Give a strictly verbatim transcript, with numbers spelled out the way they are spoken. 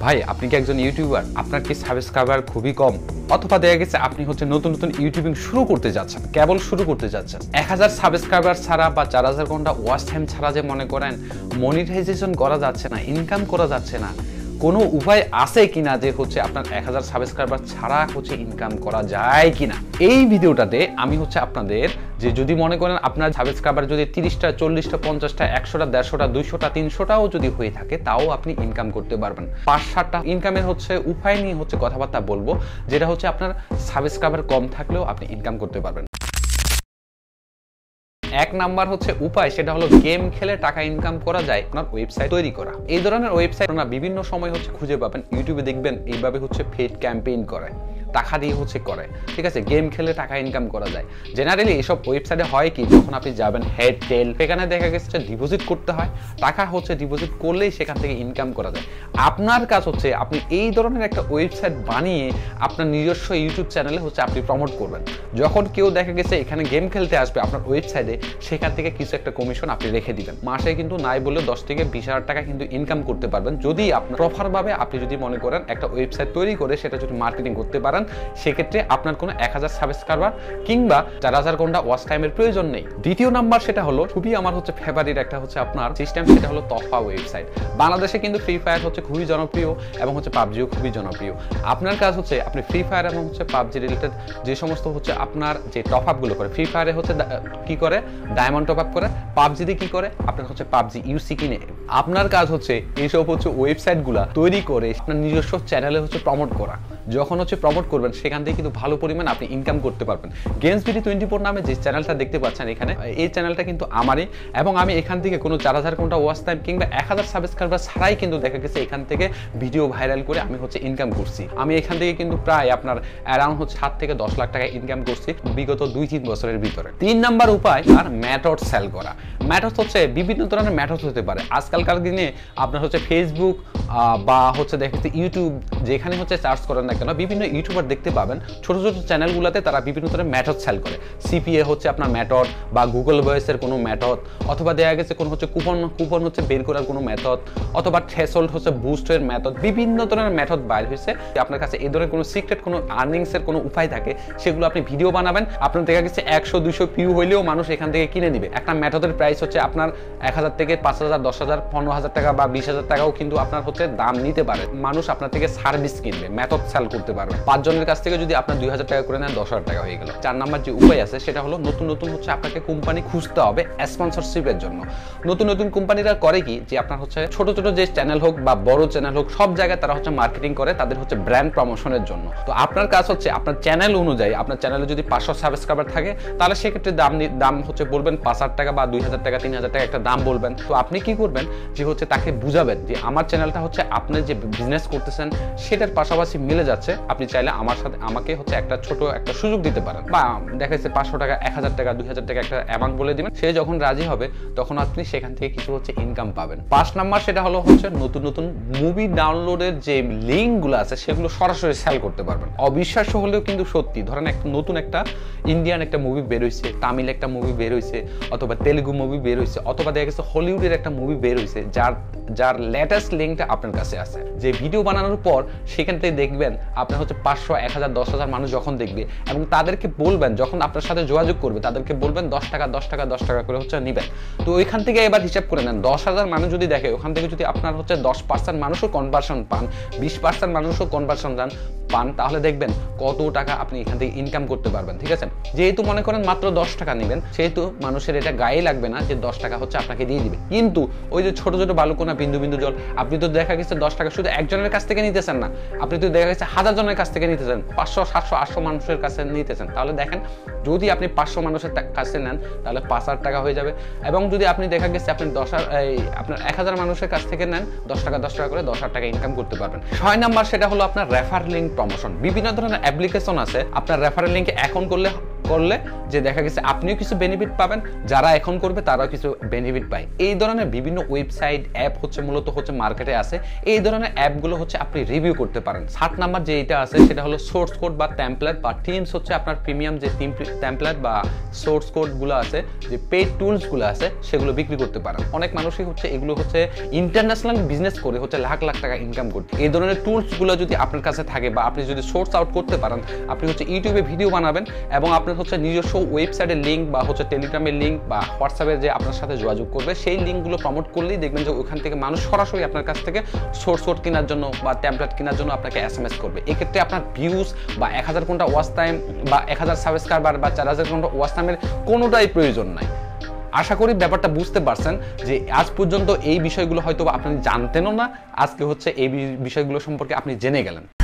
ভাই আপনি কি একজন ইউটিউবার, আপনার কি সাবস্ক্রাইবার খুবই কম, অথবা দেখা গেছে আপনি হচ্ছে নতুন নতুন ইউটিউবিং শুরু করতে যাচ্ছেন, কেবল শুরু করতে যাচ্ছেন, এক হাজার সাবস্ক্রাইবার ছাড়া বা চার হাজার ঘন্টা ওয়াচ টাইম ছাড়া যে মনে করেন মনিটাইজেশন করা যাচ্ছে না, ইনকাম করা যাচ্ছে না, কোনো উপায় আছে কিনা যে হচ্ছে আপনার এক হাজার সাবস্ক্রাইবার ছাড়া হচ্ছে ইনকাম করা যায় কিনা, এই ভিডিওটাতে আমি হচ্ছে আপনাদের যে যদি মনে করেন আপনার সাবস্ক্রাইবার যদি তিরিশটা, চল্লিশটা, পঞ্চাশটা, একশোটা, দেড়শোটা, দুইশোটা, তিনশোটাও যদি হয়ে থাকে তাও আপনি ইনকাম করতে পারবেন। পাঁচ সাতটা ইনকামের হচ্ছে উপায় নিয়ে হচ্ছে কথাবার্তা বলবো, যেটা হচ্ছে আপনার সাবস্ক্রাইবার কম থাকলেও আপনি ইনকাম করতে পারবেন। এক নাম্বার হচ্ছে উপায়, সেটা হলো গেম খেলে টাকা ইনকাম করা যায় আপনার ওয়েবসাইট তৈরি করা। এই ধরনের ওয়েবসাইট আপনারা বিভিন্ন সময় হচ্ছে খুঁজে পাবেন, ইউটিউবে দেখবেন এইভাবে হচ্ছে পেইড ক্যাম্পেইন করে, টাকা দিয়ে হচ্ছে করে, ঠিক আছে, গেম খেলে টাকা ইনকাম করা যায়। জেনারেলি এসব ওয়েবসাইটে হয় কি, যখন আপনি যাবেন হেড টেল, সেখানে দেখা গেছে ডিপোজিট করতে হয়, টাকা হচ্ছে ডিপোজিট করলেই সেখান থেকে ইনকাম করা যায়। আপনার কাজ হচ্ছে আপনি এই ধরনের একটা ওয়েবসাইট বানিয়ে আপনার নিজস্ব ইউটিউব চ্যানেলে হচ্ছে আপনি প্রমোট করবেন। যখন কেউ দেখা গেছে এখানে গেম খেলতে আসবে আপনার ওয়েবসাইটে, সেখান থেকে কিছু একটা কমিশন আপনি রেখে দিবেন। মাসে কিন্তু নাই বললে দশ থেকে বিশ হাজার টাকা কিন্তু ইনকাম করতে পারবেন, যদি আপনার প্রপারভাবে আপনি যদি মনে করেন একটা ওয়েবসাইট তৈরি করে সেটা যদি মার্কেটিং করতে পারেন। সেক্ষেত্রে আপনার কোনো এক হাজার সাবস্ক্রাইবার কিংবা চার হাজার ঘন্টা ওয়াচ টাইমের প্রয়োজন নেই। দ্বিতীয় নাম্বার সেটা হলো খুবই আমার হচ্ছে ফেভারিট একটা হচ্ছে আপনার সিস্টেম, সেটা হলো তফা ওয়েবসাইট। বাংলাদেশে কিন্তু ফ্রি ফায়ার হচ্ছে খুবই জনপ্রিয় এবং হচ্ছে পাবজিও খুবই জনপ্রিয়। আপনার কাজ হচ্ছে আপনি ফ্রি ফায়ার এবং হচ্ছে পাবজি রিলেটেড যে সমস্ত হচ্ছে আপনার যে টপ আপগুলো করে, ফ্রি ফায়ারে হচ্ছে কি করে ডায়মন্ড টপ আপ করে, পাবজিতে কি করে আপনার হচ্ছে পাবজি ইউসি কিনে। আপনার কাজ হচ্ছে এইসব হচ্ছে ওয়েবসাইটগুলো তৈরি করে আপনার নিজস্ব চ্যানেলে হচ্ছে প্রমোট করা। যখন হচ্ছে প্রমোট করবেন সেখান থেকে কিন্তু ভালো পরিমাণ আপনি ইনকাম করতে পারবেন। গেমস বিডি টোয়েন্টি ফোর নামে যে চ্যানেলটা দেখতে পাচ্ছেন এখানে, এই চ্যানেলটা কিন্তু আমারই, এবং আমি এখান থেকে কোনো চার হাজার ঘন্টা ওয়াচ টাইম কিংবা এক হাজার সাবস্ক্রাইবার ছাড়াই কিন্তু দেখা গেছে এখান থেকে ভিডিও ভাইরাল করে আমি হচ্ছে ইনকাম করছি। আমি এখান থেকে কিন্তু প্রায় আপনার অ্যারাউন্ড হচ্ছে সাত থেকে দশ লাখ টাকা ইনকাম করছি বিগত দুই তিন বছরের ভিতরে। তিন নাম্বার উপায় আর মেথড সেল করা। মেথড হচ্ছে বিভিন্ন ধরনের মেথড হতে পারে। আজকালকার দিনে আপনার হচ্ছে ফেসবুক বা হচ্ছে দেখা যাচ্ছে ইউটিউব, যেখানে হচ্ছে সার্চ করেন না কেন, বিভিন্ন ইউটিউবার দেখতে পাবেন ছোট ছোট চ্যানেলগুলোতে তারা বিভিন্ন ধরনের মেথড সেল করে। সিপিএ হচ্ছে আপনার মেথড, বা গুগল ভয়েসের কোনো মেথড, অথবা দেখা গেছে কোনো হচ্ছে কুপন কুপন হচ্ছে বের করার কোনো মেথড, অথবা থ্রেশহোল্ড হচ্ছে বুস্টের মেথড, বিভিন্ন ধরনের মেথড বাইর হয়েছে। আপনার কাছে এই ধরনের কোনো সিক্রেট কোনো আর্নিংসের কোনো উপায় থাকে, সেগুলো আপনি ভিডিও বানাবেন, আপনার দেখা গেছে একশো দুইশো ভিউ হইলেও মানুষ এখান থেকে কিনে নিবে। একটা মেথডের প্রাইস হচ্ছে আপনার এক হাজার থেকে পাঁচ হাজার, দশ হাজার, পনেরো হাজার টাকা বা বিশ হাজার টাকাও কিন্তু আপনার হচ্ছে দাম নিতে পারে। মানুষ আপনার থেকে সার্ভিস কিনবে, মেথড সেল করতে পারবে। পাঁচজনের কাছ থেকে যদি আপনার দুই হাজার টাকা করে নেন, দশ হাজার টাকা হয়ে গেল। চার নাম্বার যে উপায় আছে সেটা হলো নতুন নতুন হচ্ছে আপনাকে কোম্পানি খুঁজতে হবে স্পন্সরশিপের জন্য। নতুন নতুন কোম্পানিরা করে কি, যে আপনার হচ্ছে ছোট ছোট যে চ্যানেল হোক বা বড় চ্যানেল হোক, সব জায়গায় তারা হচ্ছে মার্কেটিং করে তাদের হচ্ছে ব্র্যান্ড প্রমোশনের জন্য। তো আপনার কাজ হচ্ছে আপনার চ্যানেল অনুযায়ী, আপনার চ্যানেলে যদি পাঁচশো সাবস্ক্রাইবার থাকে তাহলে সেক্ষেত্রে দাম দাম হচ্ছে বলবেন পাঁচ হাজার টাকা বা দুই হাজার টাকা, তিন হাজার টাকা একটা দাম বলবেন। তো আপনি কি করবেন, যে হচ্ছে তাকে বুঝাবেন যে আমার চ্যানেলটা হচ্ছে আপনি যে বিজনেস করতেছেন সেটার পাশাপাশি মিলে যাচ্ছে, আপনি চাইলে আমার সাথে আমাকে হচ্ছে একটা ছোট একটা সুযোগ দিতে পারেন, বা দেখা যাচ্ছে পাঁচশো টাকা, এক হাজার টাকা, দুই হাজার টাকা একটা অ্যামাউন্ট বলে দিবেন। সে যখন রাজি হবে তখন আপনি সেখান থেকে কিছু হচ্ছে ইনকাম পাবেন। পাঁচ নাম্বার সেটা হলো হচ্ছে নতুন নতুন মুভি ডাউনলোডের যে লিঙ্কগুলো আছে সেগুলো সরাসরি সেল করতে পারবেন। অবিশ্বাস্য হলেও কিন্তু সত্যি, ধরেন একটা নতুন একটা ইন্ডিয়ান একটা মুভি বের হয়েছে, তামিল একটা মুভি বের হয়েছে, অথবা তেলুগু মুভি বের হয়েছে, অথবা দেখা গেছে হলিউডের একটা মুভি বের হয়েছে, যার যার লেটেস্ট লিঙ্কটা আপনার কাছে আছে। যে ভিডিও বানানোর পর সেখান থেকে দেখবেন আপনার হচ্ছে পাঁচশো, এক হাজার, দশ হাজার মানুষ যখন দেখবে, এবং তাদেরকে বলবেন, যখন আপনার সাথে যোগাযোগ করবে তাদেরকে বলবেন দশ টাকা দশ টাকা দশ টাকা করে হচ্ছে নিবেন। তো ওইখান থেকে এবার হিসাব করে নেন, দশ হাজার মানুষ যদি দেখে, ওখান থেকে যদি আপনার হচ্ছে দশ পার্সেন্ট মানুষও কনভার্সন পান, বিশ পার্সেন্ট মানুষও কনভার্সন যান পান, তাহলে দেখবেন কত টাকা আপনি এখান থেকে ইনকাম করতে পারবেন। ঠিক আছে, যেহেতু মনে করেন মাত্র দশ টাকা নেবেন, সেহেতু মানুষের এটা গায়ে লাগবে না যে দশ টাকা হচ্ছে আপনাকে দিয়ে দিবে। কিন্তু ওই যে ছোট ছোট বালুকোনা, বিন্দু বিন্দু জল, আপনি তো দেখা গেছে দশ টাকা শুধু একজনের কাছ থেকে নিতেছেন না, আপনি তো দেখা গেছে হাজার জনের কাছ থেকে নিতেছেন, পাঁচশো, সাতশো, আটশো মানুষের কাছে নিতেছেন। তাহলে দেখেন, যদি আপনি পাঁচশো মানুষের কাছে নেন তাহলে পাঁচ হাজার টাকা হয়ে যাবে, এবং যদি আপনি দেখা গেছে আপনি দশ আপনার এক হাজার মানুষের কাছ থেকে নেন দশ টাকা দশ টাকা করে, দশ হাজার টাকা ইনকাম করতে পারবেন। ছয় নাম্বার সেটা হলো আপনার রেফার লিঙ্ক প্রমোশন। বিভিন্ন ধরনের অ্যাপ্লিকেশন আছে, আপনার রেফারেল লিঙ্কে এখন করলে করলে যে দেখা গেছে আপনিও কিছু বেনিফিট পাবেন, যারা এখন করবে তারাও কিছু বেনিফিট পায়। এই ধরনের বিভিন্ন ওয়েবসাইট অ্যাপ হচ্ছে মূলত হচ্ছে মার্কেটে আছে। এই ধরনের অ্যাপগুলো হচ্ছে আপনি রিভিউ করতে পারেন। সাত নাম্বার যে এটা আছে সেটা হলো সোর্স কোড বা টেমপ্লেট বা টিমস হচ্ছে আপনার প্রিমিয়াম যে টেমপ্লেট বা সোর্স কোডগুলো আছে, যে পেইড টুলসগুলো আছে সেগুলো বিক্রি করতে পারেন। অনেক মানুষই হচ্ছে এগুলো হচ্ছে ইন্টারন্যাশনাল বিজনেস করে হচ্ছে লাখ লাখ টাকা ইনকাম করতে। এই ধরনের টুলসগুলো যদি আপনার কাছে থাকে বা আপনি যদি সোর্স আউট করতে পারেন, আপনি হচ্ছে ইউটিউবে ভিডিও বানাবেন এবং আপনার হচ্ছে নিজস্ব ওয়েবসাইটের লিঙ্ক বা হচ্ছে টেলিগ্রামের লিঙ্ক বা হোয়াটসঅ্যাপে যে আপনার সাথে যোগাযোগ করবে সেই লিঙ্কগুলো প্রমোট করলেই দেখবেন যে ওখান থেকে মানুষ সরাসরি আপনার কাছ থেকে সোর্স কোড কেনার জন্য বা টেমপ্লেট কেনার জন্য আপনাকে এস এম এস করবে। এক্ষেত্রে আপনার ভিউজ বা এক হাজার ঘন্টা ওয়াচ টাইম বা এক হাজার সাবস্ক্রাইবার বা চার হাজার ঘন্টা ওয়াচ টাইমের কোনোটাই প্রয়োজন নাই। আশা করি ব্যাপারটা বুঝতে পারছেন যে আজ পর্যন্ত এই বিষয়গুলো হয়তো আপনি জানতেনও না, আজকে হচ্ছে এই বিষয়গুলো সম্পর্কে আপনি জেনে গেলেন।